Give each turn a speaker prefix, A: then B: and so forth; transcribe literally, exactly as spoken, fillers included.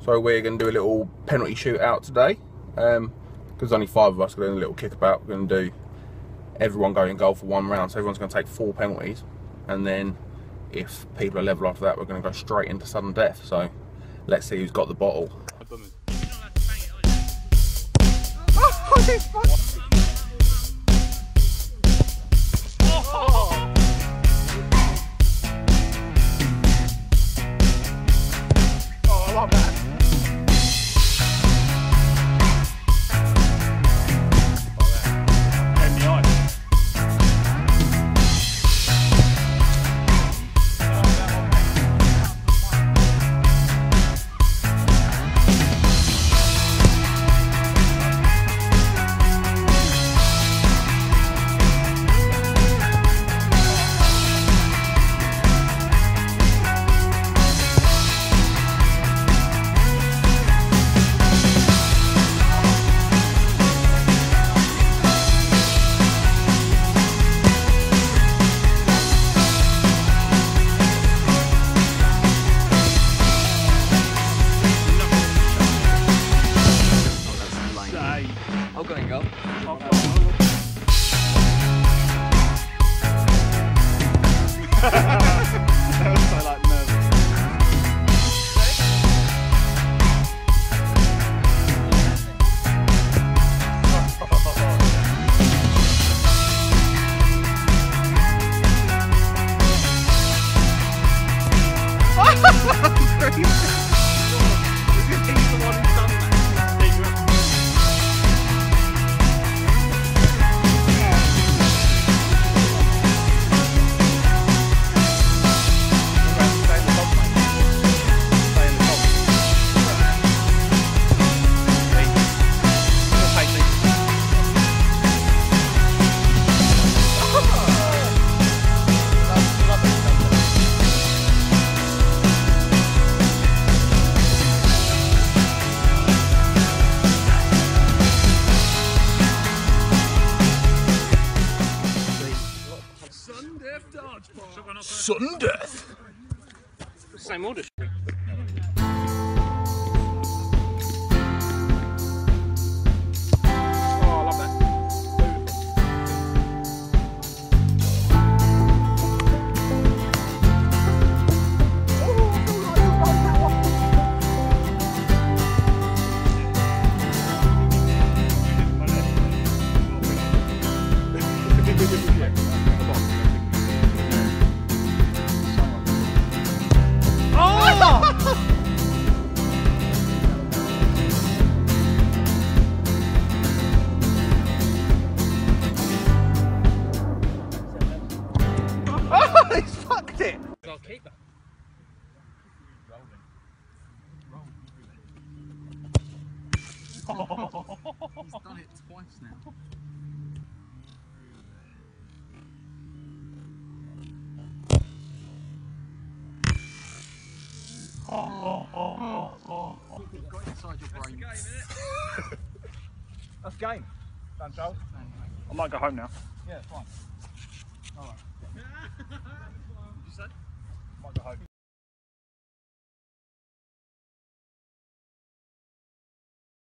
A: So we're going to do a little penalty shootout today. Um, because only five of us are doing a little kickabout. We're going to do everyone going in goal for one round. So everyone's going to take four penalties. And then if people are level after that, we're going to go straight into sudden death. So let's see who's got the bottle. Sudden death.
B: Same order.
A: He's fucked it!
B: I'll keep that.
C: Oh. He's done it twice now. Oh, oh, oh, oh. You've got inside your brain.
D: That's game. Done, Joel. I might go home now. Yeah, fine. Alright. What did you say? Might go home.